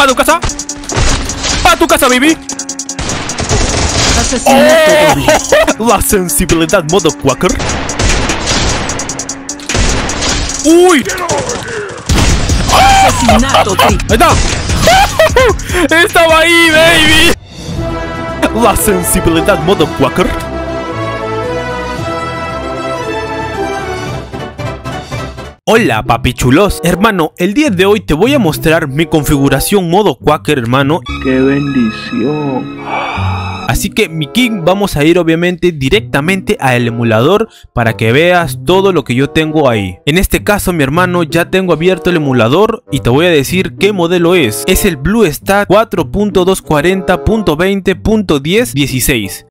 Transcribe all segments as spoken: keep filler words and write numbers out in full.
¡A tu casa! ¡A tu casa, baby! Oh, la sensibilidad modo Quaker. ¡Uy! Asesinato, ¡Ahí está! ¡Estaba ahí, baby! La sensibilidad modo Quaker. Hola papichulos, hermano, el día de hoy te voy a mostrar mi configuración modo Quaker, hermano. ¡Qué bendición! Así que mi king, vamos a ir obviamente directamente al emulador para que veas todo lo que yo tengo ahí. En este caso, mi hermano, ya tengo abierto el emulador y te voy a decir qué modelo es. Es el BlueStack cuatro punto doscientos cuarenta punto veinte punto diez dieciséis.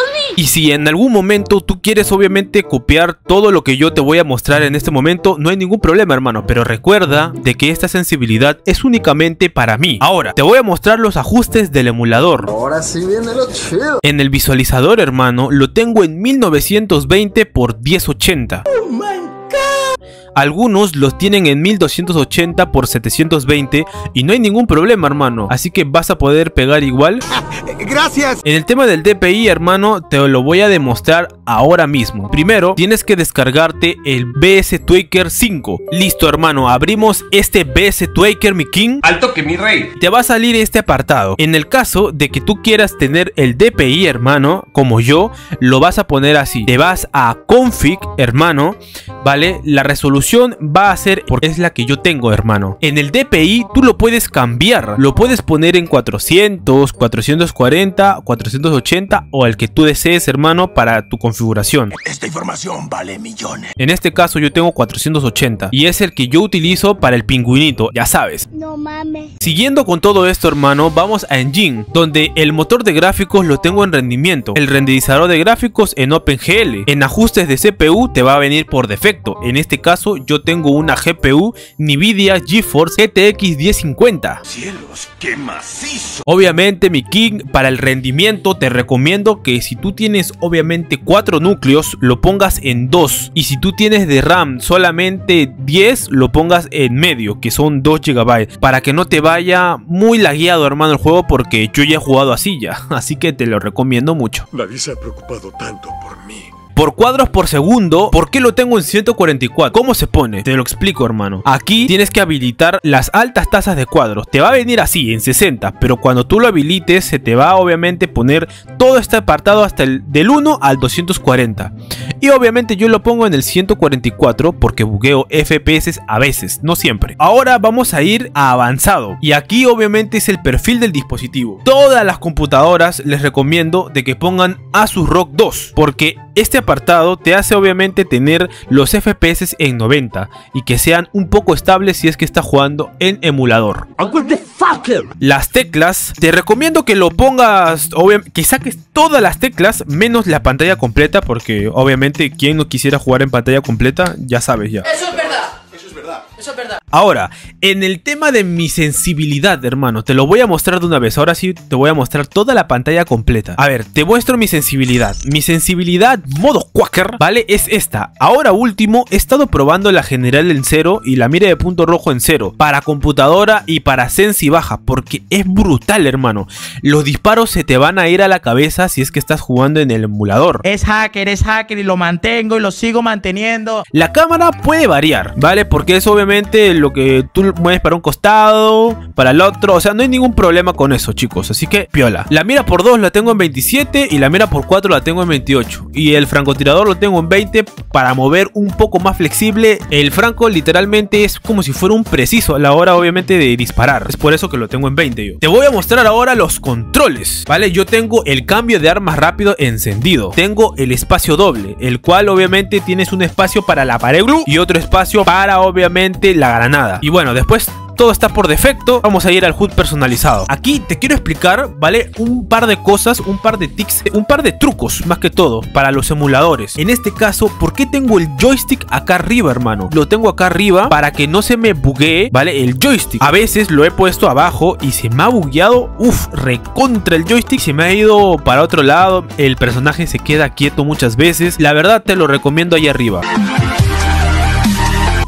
Y si en algún momento tú quieres obviamente copiar todo lo que yo te voy a mostrar en este momento, no hay ningún problema, hermano, pero recuerda de que esta sensibilidad es únicamente para mí. Ahora, te voy a mostrar los ajustes del emulador. Ahora sí viene lo chido. En el visualizador, hermano, lo tengo en mil novecientos veinte por mil ochenta. Oh my God. Algunos los tienen en mil doscientos ochenta por setecientos veinte y no hay ningún problema, hermano. Así que vas a poder pegar igual. Gracias. En el tema del D P I, hermano, te lo voy a demostrar ahora mismo. Primero, tienes que descargarte el B S Tweaker cinco. Listo, hermano, abrimos este B S Tweaker, mi king. Alto que mi rey. Te va a salir este apartado. En el caso de que tú quieras tener el D P I, hermano, como yo, lo vas a poner así. Te vas a config, hermano, ¿vale? La resolución va a ser porque es la que yo tengo, hermano. En el D P I tú lo puedes cambiar. Lo puedes poner en cuatrocientos, cuatrocientos cuarenta, cuatrocientos ochenta o el que tú desees, hermano, para tu configuración. Esta información vale millones. En este caso yo tengo cuatrocientos ochenta y es el que yo utilizo para el pingüinito, ya sabes. No mames. Siguiendo con todo esto, hermano, vamos a Engine, donde el motor de gráficos lo tengo en rendimiento, el renderizador de gráficos en OpenGL. En ajustes de C P U te va a venir por defecto. En este caso yo tengo una G P U Nvidia GeForce G T X diez cincuenta. Cielos, qué macizo. Obviamente, mi king, para el rendimiento te recomiendo que si tú tienes obviamente cuatro núcleos, lo pongas en dos, y si tú tienes de RAM solamente diez, lo pongas en medio, que son dos gigabytes, para que no te vaya muy lagueado, hermano, el juego, porque yo ya he jugado así ya, así que te lo recomiendo mucho. Nadie se ha preocupado tanto por mí. Por cuadros por segundo, ¿por qué lo tengo en ciento cuarenta y cuatro? ¿Cómo se pone? Te lo explico, hermano. Aquí tienes que habilitar las altas tasas de cuadros. Te va a venir así, en sesenta, pero cuando tú lo habilites, se te va a obviamente poner todo este apartado hasta el del uno al doscientos cuarenta. Y obviamente yo lo pongo en el ciento cuarenta y cuatro porque bugueo F P S a veces, no siempre. Ahora vamos a ir a avanzado. Y aquí obviamente es el perfil del dispositivo. Todas las computadoras les recomiendo de que pongan Asus R O G dos, porque este apartado te hace obviamente tener los F P S en noventa y que sean un poco estables si es que estás jugando en emulador. Las teclas, te recomiendo que lo pongas, que saques todas las teclas menos la pantalla completa, porque obviamente quien no quisiera jugar en pantalla completa, ya sabes ya. Eso es verdad. Eso es verdad. Eso es verdad. Ahora, en el tema de mi sensibilidad, hermano, te lo voy a mostrar de una vez. Ahora sí te voy a mostrar toda la pantalla completa. A ver, te muestro mi sensibilidad. Mi sensibilidad modo Quaker, ¿vale? Es esta. Ahora último, he estado probando la general en cero y la mira de punto rojo en cero, para computadora y para sensi baja, porque es brutal, hermano. Los disparos se te van a ir a la cabeza si es que estás jugando en el emulador. Es hacker, es hacker y lo mantengo y lo sigo manteniendo. La cámara puede variar, ¿vale? Porque es obviamente lo que tú mueves para un costado, para el otro. O sea, no hay ningún problema con eso, chicos. Así que, piola. La mira por dos la tengo en veintisiete y la mira por cuatro la tengo en veintiocho. Y el francotirador lo tengo en veinte para mover un poco más flexible. El franco literalmente es como si fuera un preciso a la hora, obviamente, de disparar. Es por eso que lo tengo en veinte yo. Te voy a mostrar ahora los controles, ¿vale? Yo tengo el cambio de armas rápido encendido. Tengo el espacio doble, el cual obviamente tienes un espacio para la pared glue y otro espacio para obviamente la granada. Y bueno, después todo está por defecto. Vamos a ir al H U D personalizado. Aquí te quiero explicar, ¿vale? Un par de cosas, un par de tics, un par de trucos, más que todo, para los emuladores. En este caso, ¿por qué tengo el joystick acá arriba, hermano? Lo tengo acá arriba para que no se me buguee, ¿vale? El joystick. A veces lo he puesto abajo y se me ha bugueado, uff, recontra el joystick. Se me ha ido para otro lado. El personaje se queda quieto muchas veces. La verdad te lo recomiendo ahí arriba.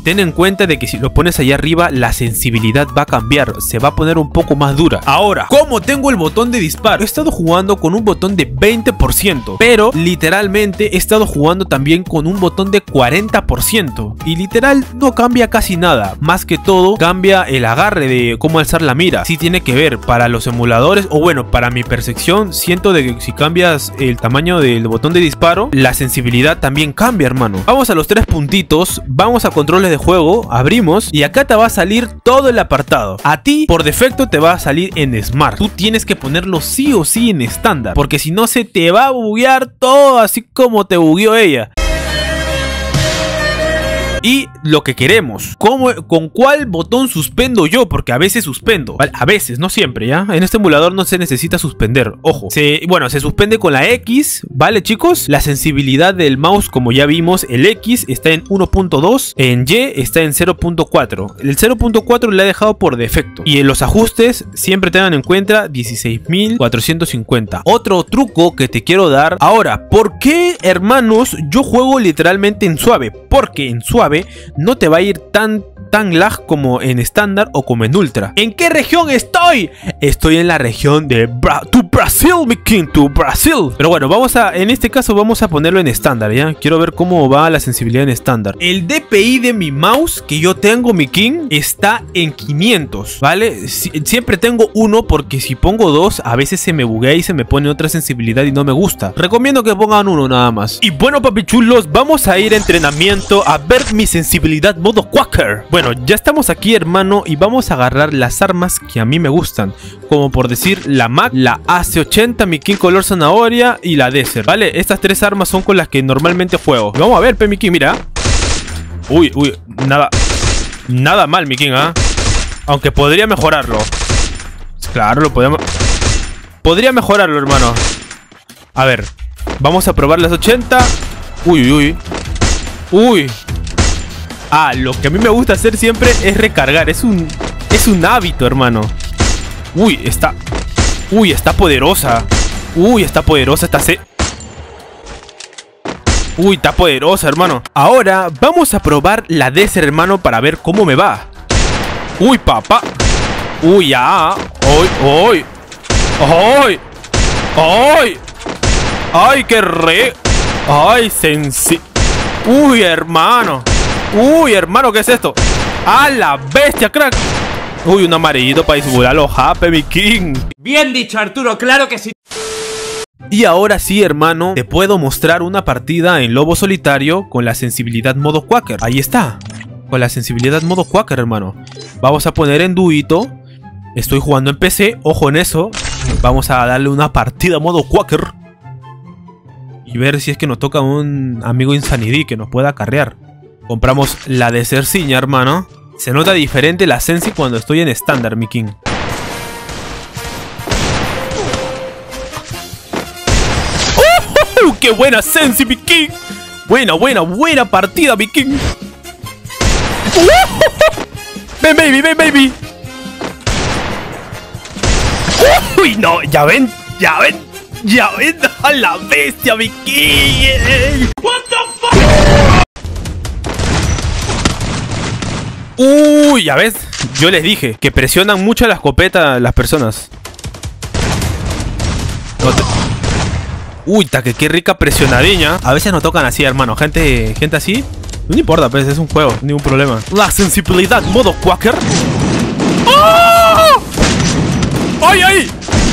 ten en cuenta de que si lo pones allá arriba, la sensibilidad va a cambiar, se va a poner un poco más dura. Ahora, ¿cómo tengo el botón de disparo? He estado jugando con un botón de veinte por ciento, pero literalmente he estado jugando también con un botón de cuarenta por ciento. Y literal no cambia casi nada, más que todo cambia el agarre de cómo alzar la mira. Sí tiene que ver para los emuladores, o bueno, para mi percepción, siento de que si cambias el tamaño del botón de disparo, la sensibilidad también cambia, hermano. Vamos a los tres puntitos, vamos a controles de juego, abrimos y acá te va a salir todo el apartado. A ti por defecto te va a salir en Smart. Tú tienes que ponerlo sí o sí en estándar, porque si no se te va a buguear todo así como te bugueó ella. Y lo que queremos, ¿cómo, ¿con cuál botón suspendo yo? Porque a veces suspendo, ¿vale? A veces, no siempre, ¿ya? En este emulador no se necesita suspender, ojo. Se, bueno, se suspende con la X, ¿vale, chicos? La sensibilidad del mouse, como ya vimos, el X está en uno punto dos, en Y está en cero punto cuatro. El cero punto cuatro le he dejado por defecto. Y en los ajustes, siempre tengan en cuenta dieciséis mil cuatrocientos cincuenta. Otro truco que te quiero dar. Ahora, ¿por qué, hermanos, yo juego literalmente en suave? Porque en suave no te va a ir tan tan lag como en estándar o como en ultra. ¿En qué región estoy? Estoy en la región de Bra tu Brasil, mi king, tu Brasil. Pero bueno, vamos a, en este caso vamos a ponerlo en estándar, ¿ya? Quiero ver cómo va la sensibilidad en estándar. El D P I de mi mouse que yo tengo, mi king, está en quinientos, ¿vale? Si, siempre tengo uno porque si pongo dos, a veces se me buguea y se me pone otra sensibilidad y no me gusta. Recomiendo que pongan uno nada más. Y bueno, papichulos, vamos a ir a entrenamiento a ver mi sensibilidad modo quacker. Bueno, ya estamos aquí, hermano, y vamos a agarrar las armas que a mí me gustan, como por decir la Mac, la A C ochenta, mi king color zanahoria y la Desert, ¿vale? Estas tres armas son con las que normalmente juego. Vamos a ver, pe, mi king, mira. Uy, uy, nada Nada mal, mi king, ¿ah? ¿eh? Aunque podría mejorarlo. Claro, lo podemos... Podría mejorarlo, hermano. A ver, vamos a probar las ochenta. Uy, uy, uy. Uy. Ah, lo que a mí me gusta hacer siempre es recargar. Es un, es un hábito, hermano. Uy, está... Uy, está poderosa. Uy, está poderosa esta C. Uy, está poderosa, hermano. Ahora vamos a probar la Desert, hermano, para ver cómo me va. Uy, papá. Uy, ya. Uy, uy. Uy. Uy. Ay, qué re... Ay, sensi... Uy, hermano. Uy, hermano, ¿qué es esto? ¡A la bestia, crack! Uy, un amarillito para disimular los happy, mi king. Bien dicho, Arturo, claro que sí. Y ahora sí, hermano, te puedo mostrar una partida en lobo solitario con la sensibilidad modo quacker. Ahí está, con la sensibilidad modo quacker, hermano. Vamos a poner en duito. Estoy jugando en P C, ojo en eso. Vamos a darle una partida modo quacker y ver si es que nos toca un amigo Insanity que nos pueda acarrear. Compramos la de Cerciña, hermano. Se nota diferente la sensi cuando estoy en estándar, mi king. ¡Oh, oh, ¡qué buena sensi, mi king! Buena, buena, buena partida, mi king. ¡Oh, oh, oh! ¡Ven, baby, ven, baby! ¡Oh, uy, no! ¡Ya ven! ¡Ya ven! ¡Ya ven! ¡A la bestia, mi king! ¡What the fuck! Uy, ya ves, yo les dije que presionan mucho la escopeta las personas. No te... Uy, ta que qué rica presionadiña. A veces nos tocan así, hermano. Gente, gente así. No importa, pues es un juego, ningún problema. La sensibilidad modo quacker. ¡Oh! ¡Ay, ay!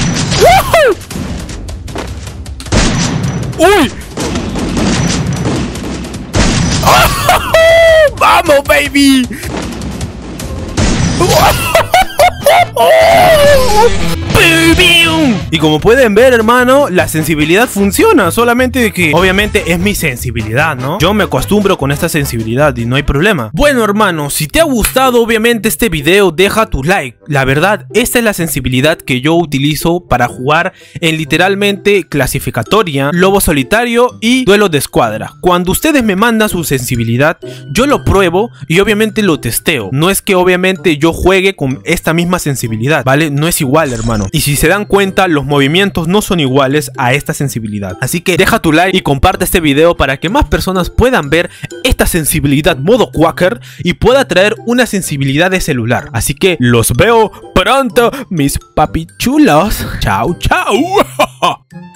¡Uh! ¡Uy! ¡Oh! ¡Vamos, baby! Y como pueden ver, hermano, la sensibilidad funciona. Solamente de que obviamente es mi sensibilidad, ¿no? Yo me acostumbro con esta sensibilidad y no hay problema. Bueno, hermano, si te ha gustado obviamente este video, deja tu like. La verdad, esta es la sensibilidad que yo utilizo para jugar en literalmente clasificatoria, lobo solitario y duelo de escuadra. Cuando ustedes me mandan su sensibilidad, yo lo pruebo y obviamente lo testeo. No es que obviamente yo juegue con esta misma sensibilidad, ¿vale? No es igual, hermano. Y si se dan cuenta, los los movimientos no son iguales a esta sensibilidad. Así que deja tu like y comparte este video para que más personas puedan ver esta sensibilidad modo Quacker y pueda traer una sensibilidad de celular. Así que los veo pronto, mis papichulos. Chao, chao.